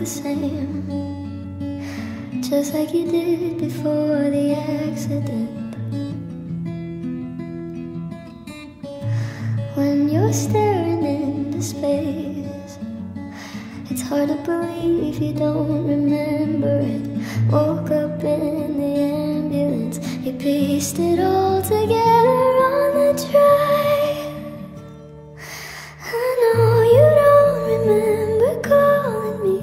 the same, just like you did before the accident. When you're staring into space, it's hard to believe you don't remember it. Woke up in the ambulance, you pieced it all together on the drive. I know you don't remember calling me,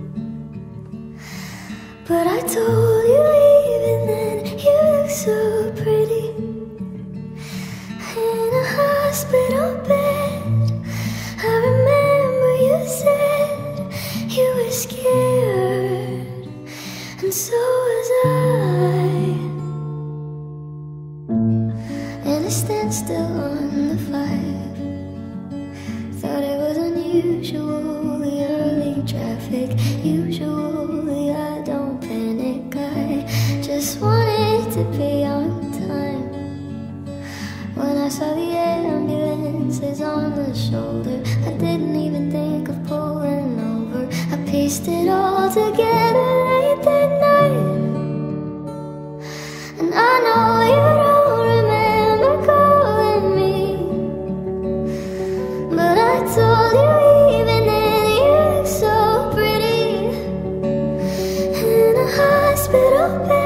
but I told you even then you look so pretty. In a hospital bed, I remember you said you were scared, and so was I. And a standstill on the 5, thought it was unusual, the early traffic. Usually I don't panic, I just wanted to be on time. When I saw the ambulances on the shoulder, I didn't even think of pulling over. I pieced it all together late that night. And I know you don't remember calling me, but I told you even then you look so pretty. In a hospital bed,